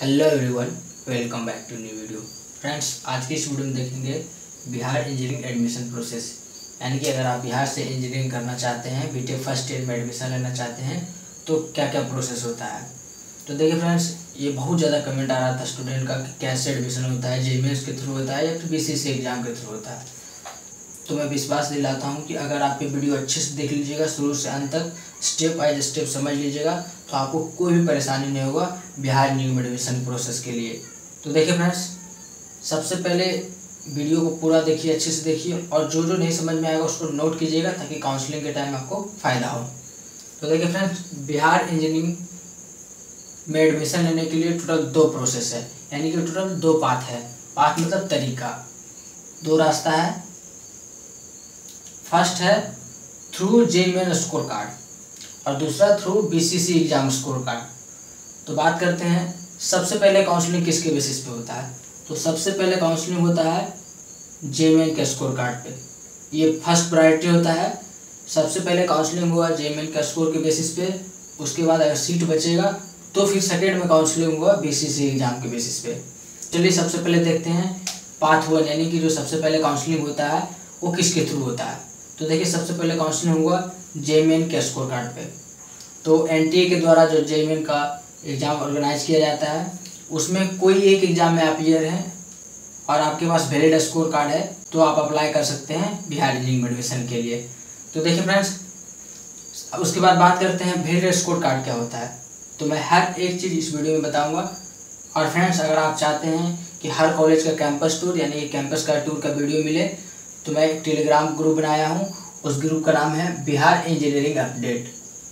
Hello everyone, welcome back to new video. Friends, आज की इस वीडियो में देखेंगे बिहार इंजीनियरिंग एडमिशन प्रोसेस। यानी कि अगर आप बिहार से इंजीनियरिंग करना चाहते हैं, बीटेक फर्स्ट ईयर में एडमिशन लेना चाहते हैं तो क्या क्या प्रोसेस होता है। तो देखिए फ्रेंड्स, ये बहुत ज़्यादा कमेंट आ रहा था स्टूडेंट का कि कैसे एडमिशन होता है, जेईई के थ्रू होता है या फिर बीसीसी एग्जाम के थ्रू होता है। तो मैं विश्वास दिलाता हूँ कि अगर आप ये वीडियो अच्छे से देख लीजिएगा, शुरू से अंत तक स्टेप बाय स्टेप समझ लीजिएगा, तो आपको कोई भी परेशानी नहीं होगा बिहार न्यू एडमिशन प्रोसेस के लिए। तो देखिए फ्रेंड्स, सबसे पहले वीडियो को पूरा देखिए, अच्छे से देखिए, और जो जो नहीं समझ में आएगा उसको नोट कीजिएगा ताकि काउंसलिंग के टाइम आपको फ़ायदा हो। तो देखिए फ्रेंड्स, बिहार इंजीनियरिंग में एडमिशन लेने के लिए टोटल 2 प्रोसेस है, यानी कि टोटल 2 पाथ है। पाथ मतलब तरीका, 2 रास्ता है। फर्स्ट है थ्रू जेईई स्कोर कार्ड और दूसरा through BCC exam score card. तो बात करते हैं, सबसे पहले काउंसलिंग किसके बेसिस पे होता है। तो सबसे पहले काउंसलिंग होता है जेईई के स्कोर कार्ड पे, ये फर्स्ट प्रायोरिटी होता है। सबसे पहले काउंसलिंग हुआ जेईई के स्कोर के बेसिस पे, उसके बाद अगर सीट बचेगा तो फिर सेकेंड में काउंसलिंग हुआ बीसीसी एग्जाम के बेसिस पे। चलिए सबसे पहले देखते हैं पाथ 1, यानी कि जो सबसे पहले काउंसलिंग होता है वो किसके थ्रू होता है। तो देखिए सबसे पहले काउंसलिंग हुआ जेईई के स्कोर कार्ड पे। तो एनटीए के द्वारा जो जेईई का एग्ज़ाम ऑर्गेनाइज किया जाता है, उसमें कोई एक एग्ज़ाम में आप ईयर हैं और आपके पास वैलिड स्कोर कार्ड है तो आप अप्लाई कर सकते हैं बिहार इंजीनियरिंग एडमिशन के लिए। तो देखिए फ्रेंड्स, उसके बाद बात करते हैं वैलिड स्कोर कार्ड क्या होता है। तो मैं हर एक चीज़ इस वीडियो में बताऊँगा। और फ्रेंड्स, अगर आप चाहते हैं कि हर कॉलेज का कैंपस टूर यानी कि कैंपस का टूर का वीडियो मिले, तो मैं एक टेलीग्राम ग्रुप बनाया हूँ, उस ग्रुप का नाम है Bihar engineering update.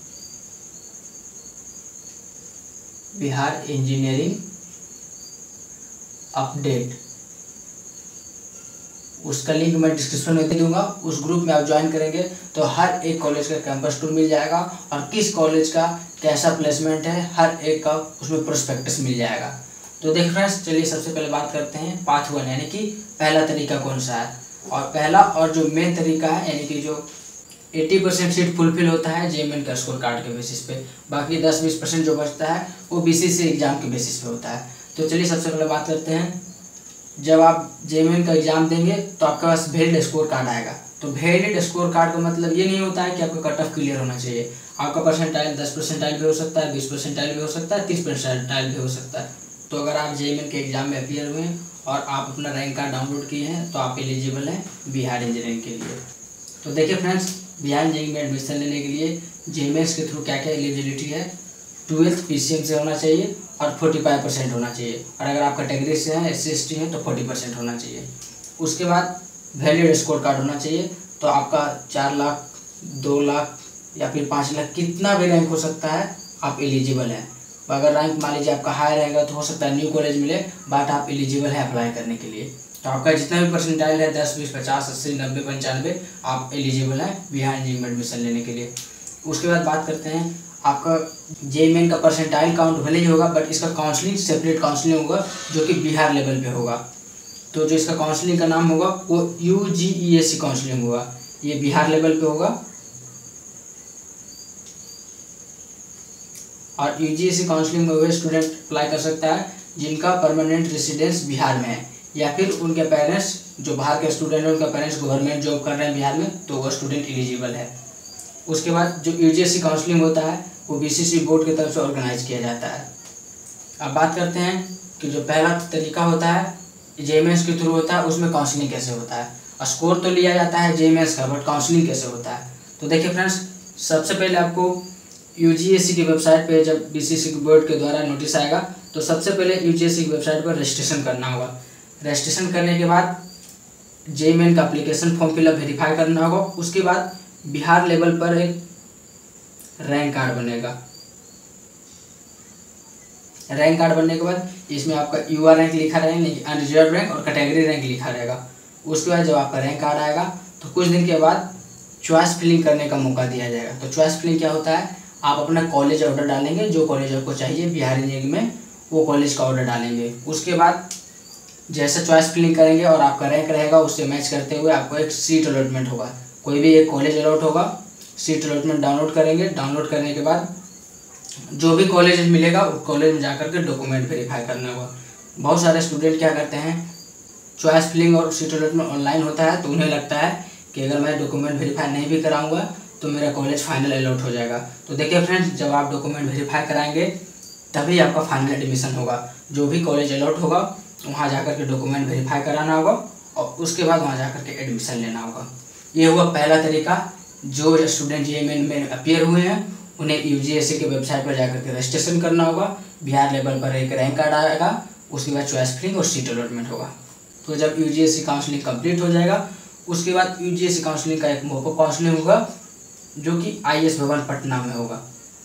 Bihar engineering update, उसका लिंक मैं डिस्क्रिप्शन में दे दूंगा। उस ग्रुप में आप ज्वाइन करेंगे तो हर एक कॉलेज का कैंपस टूर मिल जाएगा और किस कॉलेज का कैसा प्लेसमेंट है हर एक का उसमें प्रोस्पेक्टस मिल जाएगा। तो देख फ्रेंड्स, चलिए सबसे पहले बात करते हैं पाथ 1, यानी कि पहला तरीका कौन सा है। और पहला और जो मेन तरीका है, यानी कि जो 80% सीट फुलफिल होता है जेईई का स्कोर कार्ड के बेसिस पे, बाकी 10-20% जो बचता है वो बीसीसी एग्जाम के बेसिस पे होता है। तो चलिए सबसे पहले बात करते हैं, जब आप जेईई का एग्जाम देंगे तो आपके पास वैलिड स्कोर कार्ड आएगा। तो वैलिड स्कोर कार्ड का मतलब ये नहीं होता है कि आपका कट ऑफ क्लियर होना चाहिए। आपका परसेंटाइल 10% भी हो सकता है, 20% भी हो सकता है, 30% भी हो सकता है। तो अगर आप जेईई के एग्जाम में अपीयर हुए हैं और आप अपना रैंक कार्ड डाउनलोड किए हैं तो आप एलिजिबल हैं बिहार इंजीनियरिंग के लिए। तो देखिए फ्रेंड्स, बिहार इंजीनियरिंग में एडमिशन लेने के लिए जेईई के थ्रू क्या क्या एलिजिबिलिटी है। 12th पीसीएम से होना चाहिए और 45% होना चाहिए, और अगर आप कैटेगरी से हैं, SC/ST हैं, तो 40% होना चाहिए। उसके बाद वैलिड स्कोर कार्ड होना चाहिए। तो आपका 4 लाख, 2 लाख या फिर 5 लाख, कितना भी रैंक हो सकता है, आप एलिजिबल हैं। अगर रैंक मान लीजिए आपका हाई रहेगा तो हो सकता है न्यू कॉलेज मिले, बट आप एलिजिबल हैं अप्लाई करने के लिए। तो आपका जितना भी परसेंटाइल है 10, 20, 50, 80, 90, 95, आप एलिजिबल हैं बिहार इंजीनियरिंग में एडमिशन लेने के लिए। उसके बाद बात करते हैं, आपका जेईई का परसेंटाइल काउंट भले ही होगा, बट इसका काउंसलिंग सेपरेट काउंसलिंग होगा जो कि बिहार लेवल पे होगा। तो जो इसका काउंसलिंग का नाम होगा वो UGESC काउंसलिंग होगा, ये बिहार लेवल पे होगा। और UGESC काउंसलिंग में वह स्टूडेंट अप्लाई कर सकता है जिनका परमानेंट रेसिडेंस बिहार में है, या फिर उनके पेरेंट्स जो बाहर के स्टूडेंट हैं, उनका पेरेंट्स गवर्नमेंट जॉब कर रहे हैं बिहार में, तो वह स्टूडेंट एलिजिबल है। उसके बाद जो UGESC काउंसलिंग होता है वो बीसीसी बोर्ड की तरफ से ऑर्गेनाइज किया जाता है। अब बात करते हैं कि जो पहला तरीका होता है जेईई के थ्रू होता है, उसमें काउंसलिंग कैसे होता है। स्कोर तो लिया जाता है जेईई का, बट काउंसलिंग कैसे होता है। तो देखिए फ्रेंड्स, सबसे पहले आपको UGESC की वेबसाइट पे जब बीसीसी बोर्ड के द्वारा नोटिस आएगा तो सबसे पहले UGESC की वेबसाइट पर रजिस्ट्रेशन करना होगा। रजिस्ट्रेशन करने के बाद जेईई का एप्लीकेशन फॉर्म फिलअप वेरीफाई करना होगा। उसके बाद बिहार लेवल पर एक रैंक कार्ड बनेगा। रैंक कार्ड बनने के बाद इसमें आपका UR रैंक लिखा रहेगा, अनरिजर्व रैंक और कैटेगरी रैंक लिखा रहेगा। उसके बाद जब आपका रैंक कार्ड आएगा तो कुछ दिन के बाद चॉइस फिलिंग करने का मौका दिया जाएगा। तो चॉइस फिलिंग क्या होता है, आप अपना कॉलेज ऑर्डर डालेंगे, जो कॉलेज आपको चाहिए बिहार इंजीनियरिंग में वो कॉलेज का ऑर्डर डालेंगे। उसके बाद जैसे चॉइस फिलिंग करेंगे और आपका रैंक रहेगा उससे मैच करते हुए आपको एक सीट अलॉटमेंट होगा, कोई भी एक कॉलेज अलॉट होगा। सीट अलॉटमेंट डाउनलोड करेंगे, डाउनलोड करने के बाद जो भी कॉलेज मिलेगा उस कॉलेज में जाकर के डॉक्यूमेंट वेरीफाई करना होगा। बहुत सारे स्टूडेंट क्या करते हैं, चॉइस फिलिंग और सीट अलॉटमेंट ऑनलाइन होता है तो उन्हें लगता है कि अगर मैं डॉक्यूमेंट वेरीफाई नहीं भी कराऊंगा तो मेरा कॉलेज फाइनल अलॉट हो जाएगा। तो देखिए फ्रेंड्स, जब आप डॉक्यूमेंट वेरीफाई कराएंगे तभी आपका फाइनल एडमिशन होगा। जो भी कॉलेज अलॉट होगा वहाँ जाकर के डॉक्यूमेंट वेरीफाई कराना होगा और उसके बाद वहाँ जाकर के एडमिशन लेना होगा। ये हुआ पहला तरीका। जो स्टूडेंट जेईई में अपीयर हुए हैं उन्हें यूजीसी के वेबसाइट पर जाकर के रजिस्ट्रेशन करना होगा। बिहार लेवल पर एक रैंक कार्ड आएगा, उसके बाद चॉइस फिलिंग और सीट अलॉटमेंट होगा। तो जब यूजीसी काउंसलिंग कंप्लीट हो जाएगा उसके बाद यूजीसी काउंसलिंग का एक मॉपअप काउंसलिंग होगा जो कि आईएस भवन पटना में होगा।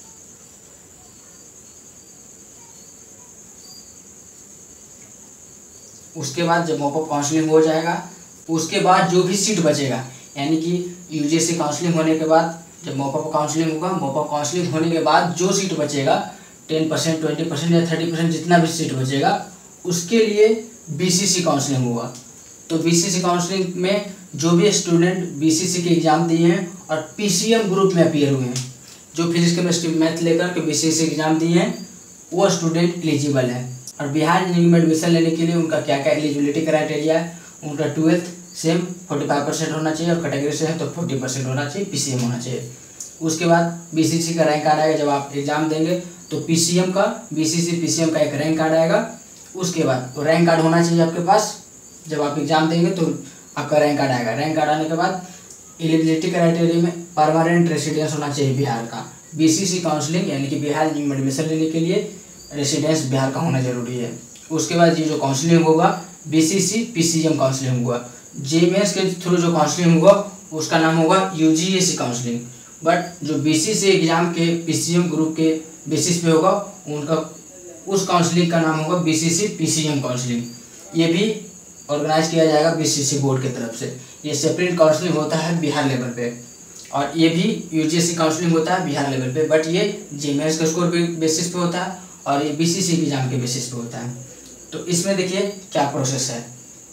उसके बाद जब मॉपअप काउंसलिंग हो जाएगा उसके बाद जो भी सीट बचेगा, यानी कि यूजीसी काउंसलिंग होने के बाद जब मॉपअप काउंसलिंग होगा, मॉपअप काउंसलिंग होने के बाद जो सीट बचेगा 10%, 20% या 30% जितना भी सीट बचेगा उसके लिए बीसीसी काउंसलिंग होगा। तो बीसीसी काउंसलिंग में जो भी स्टूडेंट बीसीसी के एग्ज़ाम दिए हैं और पीसीएम ग्रुप में अपीयर हुए हैं, जो फिजिक्स केमिस्ट्री मैथ लेकर के बीसीसी एग्ज़ाम दिए हैं, वो स्टूडेंट एलिजिबल है। और बिहार इंजीनियरिंग में एडमिशन लेने के लिए उनका क्या क्या एलिजिबिलिटी क्राइटेरिया है, उनका 12th सेम 45% होना चाहिए और कैटेगरी से है तो 40% होना चाहिए, पीसीएम होना चाहिए। उसके बाद बीसीसी का रैंक कार्ड आएगा। जब आप एग्ज़ाम देंगे तो पीसीएम का, बीसीसी पीसीएम का एक रैंक कार्ड आएगा। उसके बाद तो रैंक कार्ड होना चाहिए आपके पास। जब आप एग्ज़ाम देंगे तो आपका रैंक कार्ड आएगा। रैंक कार्ड आने के बाद एलिजिबिलिटी क्राइटेरिया में परमानेंट रेसिडेंस होना चाहिए बिहार का। बीसीसी काउंसलिंग यानी कि बिहार में एडमिशन लेने के लिए रेसिडेंस बिहार का होना जरूरी है। उसके बाद ये जो काउंसलिंग होगा बीसीसी पीसीएम काउंसलिंग होगा। जेईई के थ्रू जो काउंसलिंग होगा उसका नाम होगा यूजीसी काउंसलिंग। बट जो बीसीसी एग्ज़ाम के पीसीएम ग्रुप के बेसिस पे होगा उनका उस काउंसलिंग का नाम होगा बीसीसी पीसीएम काउंसलिंग। ये भी ऑर्गेनाइज किया जाएगा बीसीसी बोर्ड की तरफ से। ये सेपरेट काउंसलिंग होता है बिहार लेवल पे और ये भी यूजीसी काउंसलिंग होता है बिहार लेवल पे। बट ये जेईई के स्कोर पे बेसिस पे होता है और ये बीसीसी एग्ज़ाम के बेसिस पे होता है। तो इसमें देखिए क्या प्रोसेस है।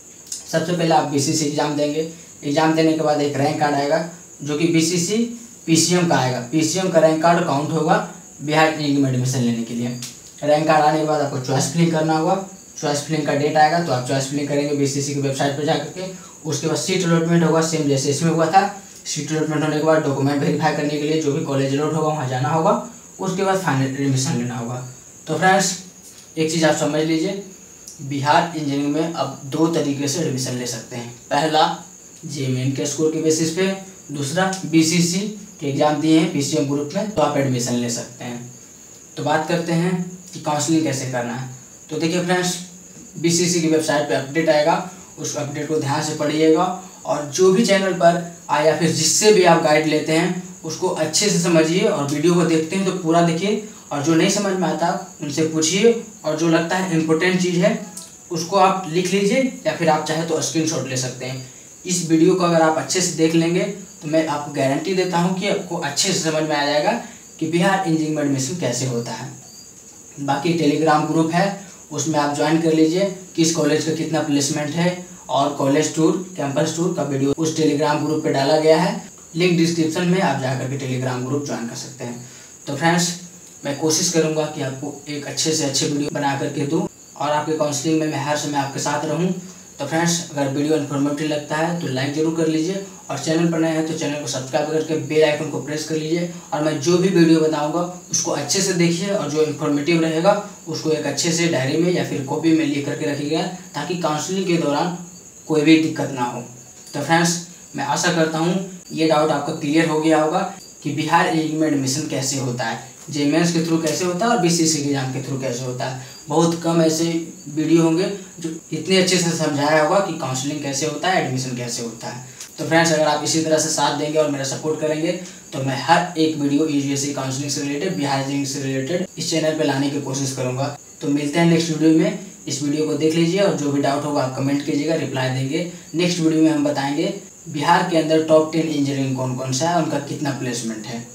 सबसे पहले आप बीसीसी एग्ज़ाम देंगे। एग्ज़ाम देने के बाद एक रैंक कार्ड आएगा जो कि बीसीसी पीसीएम का आएगा। पीसीएम का रैंक कार्ड काउंट होगा बिहार इंजीनियरिंग में एडमिशन लेने के लिए। रैंक कार्ड आने के बाद आपको चॉइस फिलिंग करना होगा। चॉइस फिलिंग का डेट आएगा तो आप चॉइस फिलिंग करेंगे बीसीसी की वेबसाइट पर जाकर के। उसके बाद सीट अलॉटमेंट होगा, सेम जैसे इसमें हुआ था। सीट अलॉटमेंट होने के बाद डॉक्यूमेंट वेरीफाई करने के लिए जो भी कॉलेज अलॉट होगा वहाँ जाना होगा। उसके बाद फाइनल एडमिशन लेना होगा। तो फ्रेंड्स, एक चीज़ आप समझ लीजिए, बिहार इंजीनियरिंग में अब 2 तरीके से एडमिशन ले सकते हैं। पहला जेईई के स्कोर के बेसिस पे, दूसरा बीसीसी के एग्ज़ाम दिए हैं पीसीएम ग्रुप में तो आप एडमिशन ले सकते हैं। तो बात करते हैं कि काउंसलिंग कैसे करना है। तो देखिए फ्रेंड्स, बीसीसी की वेबसाइट पे अपडेट आएगा, उस अपडेट को ध्यान से पढ़िएगा और जो भी चैनल पर या फिर जिससे भी आप गाइड लेते हैं उसको अच्छे से समझिए और वीडियो को देखते हैं तो पूरा देखिए और जो नहीं समझ में आता उनसे पूछिए और जो लगता है इम्पोर्टेंट चीज़ है उसको आप लिख लीजिए या फिर आप चाहे तो स्क्रीनशॉट ले सकते हैं। इस वीडियो को अगर आप अच्छे से देख लेंगे तो मैं आपको गारंटी देता हूं कि आपको अच्छे से समझ में आ जाएगा कि बिहार इंजीनियरिंग में एडमिशन कैसे होता है। बाकी टेलीग्राम ग्रुप है, उसमें आप ज्वाइन कर लीजिए। किस कॉलेज का कितना प्लेसमेंट है और कॉलेज टूर, कैंपस टूर का वीडियो उस टेलीग्राम ग्रुप पे डाला गया है। लिंक डिस्क्रिप्शन में आप जाकर के टेलीग्राम ग्रुप ज्वाइन कर सकते हैं। तो फ्रेंड्स, मैं कोशिश करूँगा कि आपको एक अच्छे से अच्छे वीडियो बना करके दूँ और आपके काउंसलिंग में मैं हर समय आपके साथ रहूँ। तो फ्रेंड्स, अगर वीडियो इन्फॉर्मेटिव लगता है तो लाइक जरूर कर लीजिए और चैनल पर नए हैं तो चैनल को सब्सक्राइब करके बेल आइकन को प्रेस कर लीजिए और मैं जो भी वीडियो बताऊंगा उसको अच्छे से देखिए और जो इन्फॉर्मेटिव रहेगा उसको एक अच्छे से डायरी में या फिर कॉपी में लिख करके रखिएगा ताकि काउंसलिंग के दौरान कोई भी दिक्कत ना हो। तो फ्रेंड्स, मैं आशा करता हूँ ये डाउट आपका क्लियर हो गया होगा कि बिहार इंजीनियरिंग में एडमिशन कैसे होता है, जेईई के थ्रू कैसे होता है और बीसीसी एग्जाम के थ्रू कैसे होता है। बहुत कम ऐसे वीडियो होंगे जो इतने अच्छे से समझाया होगा कि काउंसलिंग कैसे होता है, एडमिशन कैसे होता है। तो फ्रेंड्स, अगर आप इसी तरह से साथ देंगे और मेरा सपोर्ट करेंगे तो मैं हर एक वीडियो यूजीसी काउंसलिंग से रिलेटेड, बिहार इंजीनियरिंग से रिलेटेड इस चैनल पर लाने की कोशिश करूँगा। तो मिलते हैं नेक्स्ट वीडियो में। इस वीडियो को देख लीजिए और जो भी डाउट होगा आप कमेंट कीजिएगा, रिप्लाई देंगे। नेक्स्ट वीडियो में हम बताएंगे बिहार के अंदर टॉप 10 इंजीनियरिंग कौन कौन सा है, उनका कितना प्लेसमेंट है।